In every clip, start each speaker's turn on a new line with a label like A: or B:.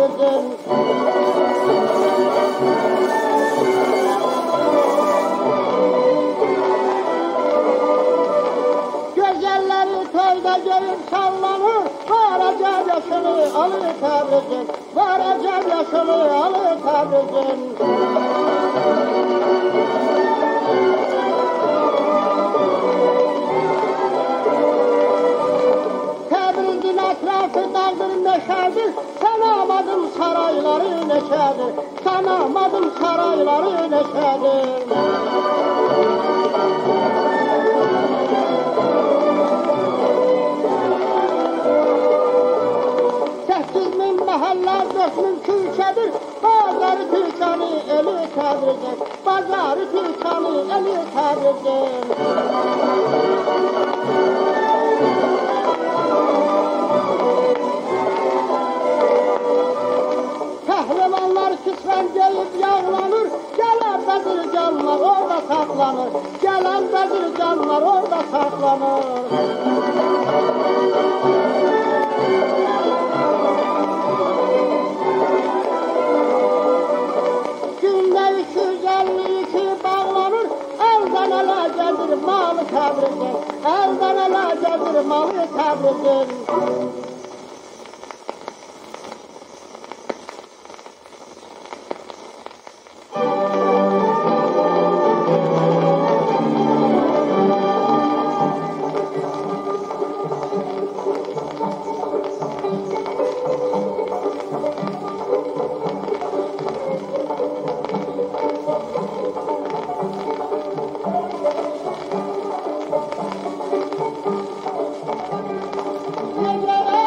A: Təbrizim. Gözəlləri toyda görüb sallanır, varacaq yaşını alır Təbrizim, varacaq yaşını alır Təbrizim. Təbrizin ətrafı dağdır, meşədir, sanamadım sarayları neçədir, sanamadım sarayları neçədir. 8000 məhəllə, 4000 külçədir, bazarı Türkanı eli Təbrizim, bazarı Türkanı eli Təbrizim. Pəhlivanlar kisvən deyib yağlanır, gələn bəzirganlar orada saxlanır, gələn bəzirganlar orada saxlanır. Gündə 252 bağlanır, əldən ələ gəlir malı Təbrizim, əldən ələ gəlir malı Təbrizim. Geceler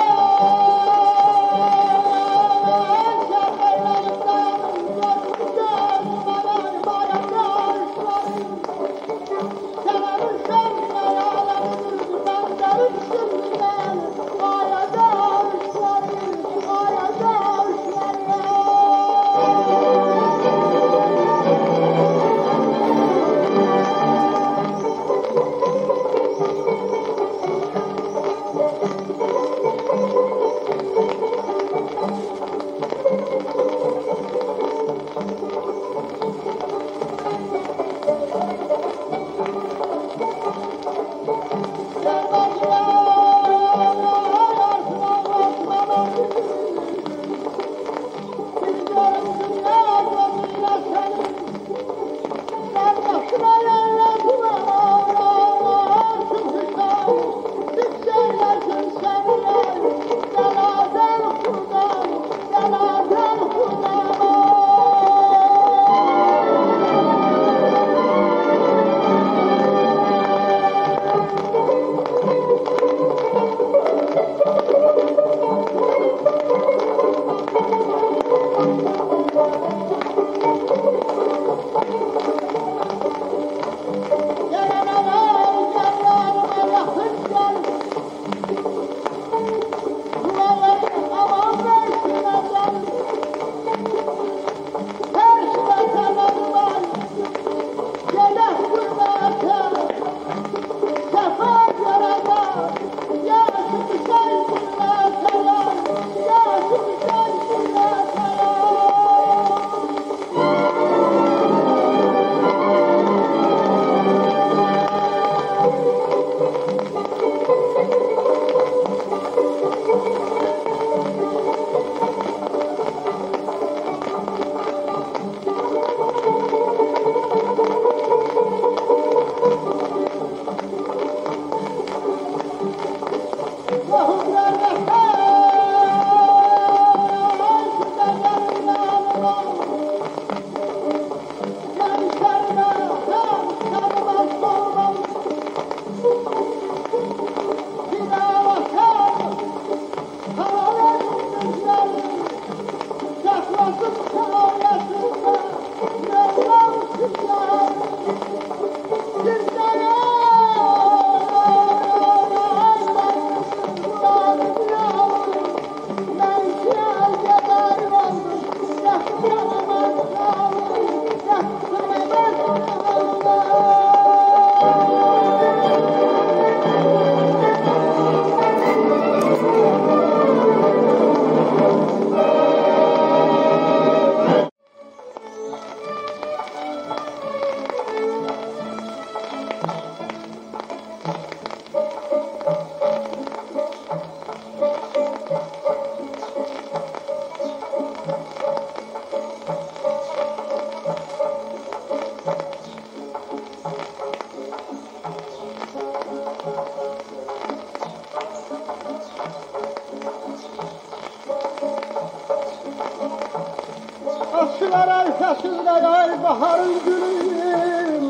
A: Açılar arkasında ay baharın gülüm.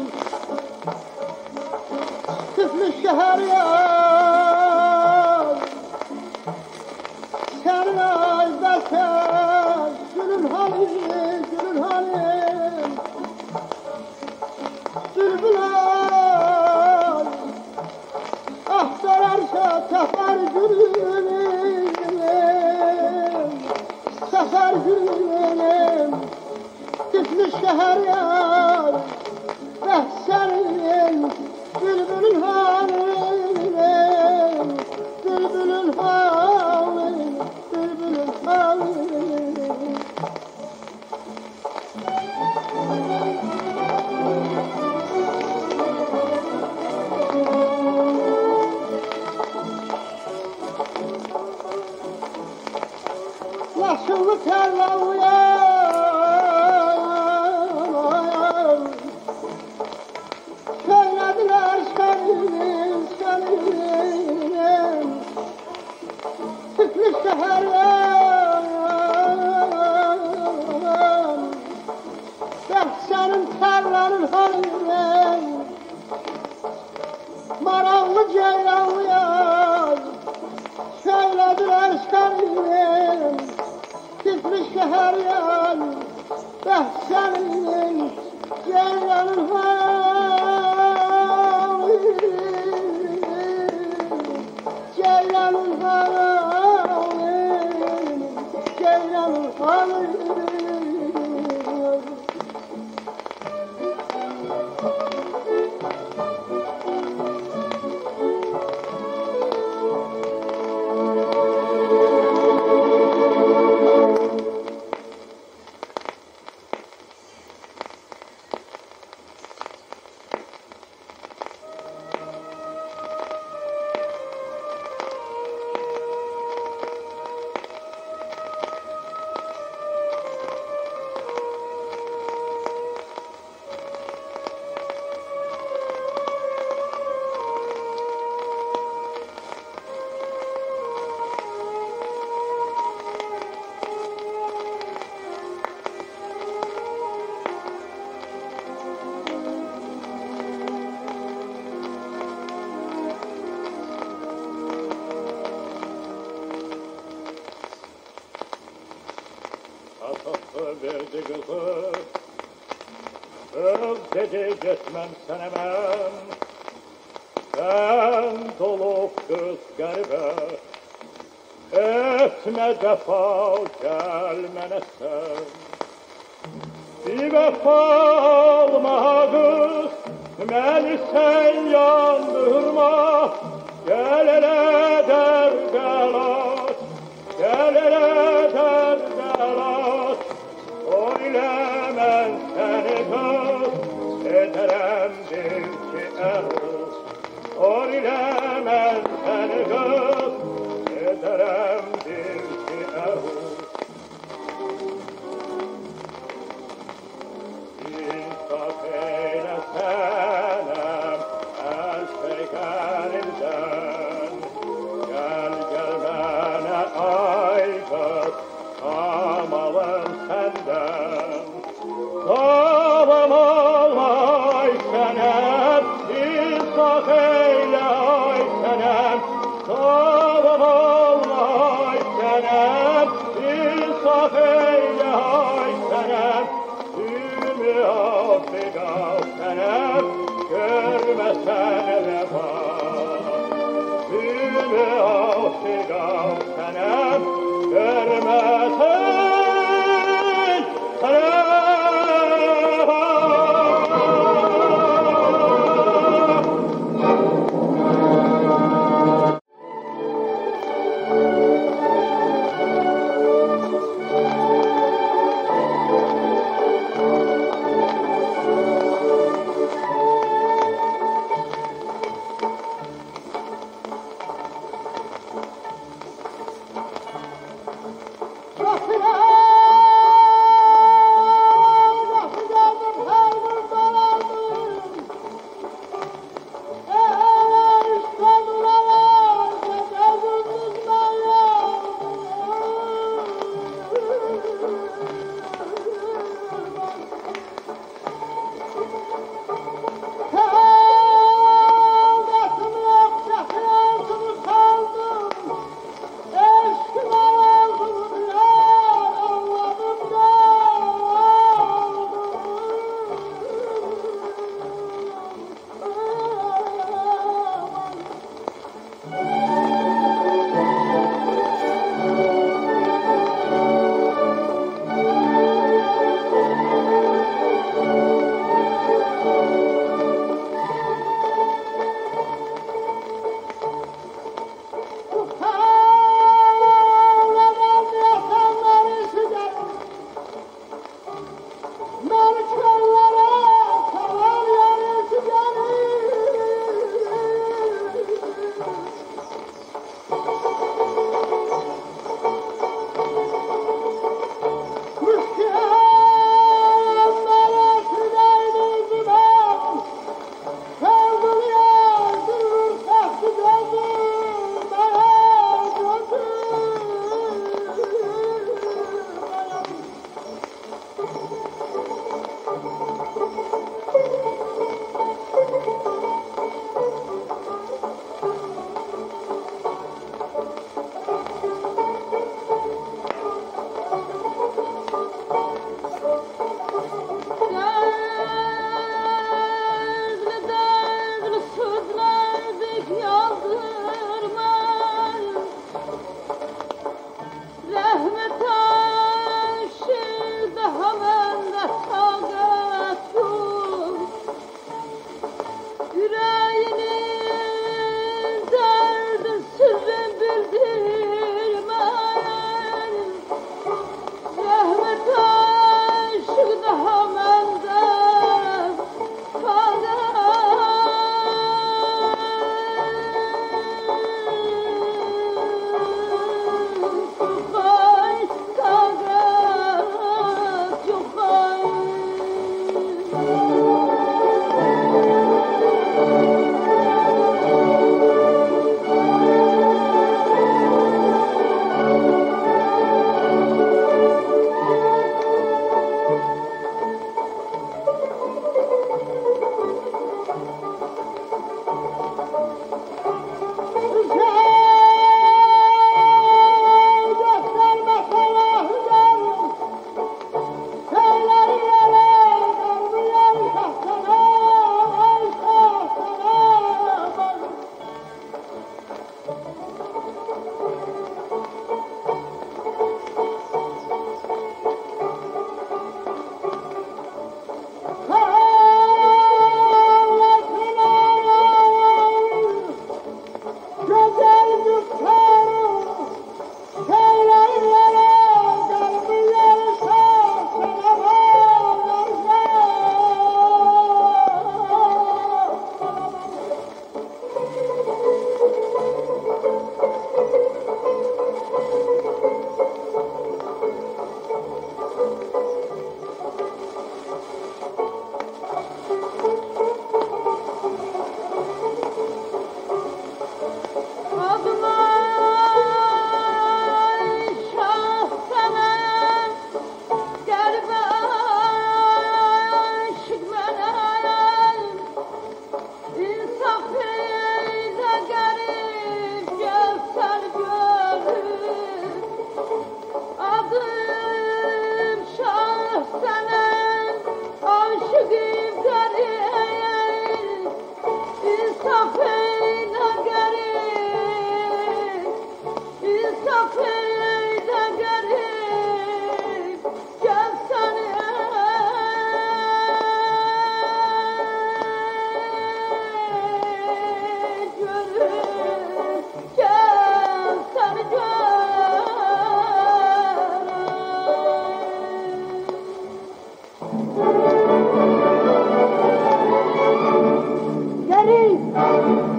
A: Tiflis şehir yar. Senin ayda sen, gülün halim, gülün halim. Bülbüler ahtararsa sefer gülüm. Sefer gülüm. Tiflis şehir yar. Senin bülbülün halim, bülbülün halim, bülbülün halim. Yaşıllı terlavlayan söylediler senin, senin Tiflis şehir yan. Senin tarlanın halinden marallı ceylanlayan söylediler senin Tiflis şehir yan. Senin ceylanın halinden Ceylanın halim, Ceylanın halim.
B: Verdi kızı, kız dedi gitmem senemem. Sen dolup kız garibe, etme defa gelmene sen. Bir vefa alma kız, beni sen yandırma. Gel ele dergalat, gel ele dergalat. Oylemem seni kız, ederim bil ki erus. Oylemem seni kız, ederim bil ki erus. İnsaf eyle senem, el peygamberimden. Gel gel bana ay kız, amalım senden. Tamam olmay senem, insaf eyle ay senem. Tamam olmay senem, insaf eyle ay senem. Tümü affet al senem, görmesen vefa. Tümü affet al senem, görmesen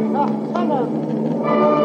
A: Şahsanım.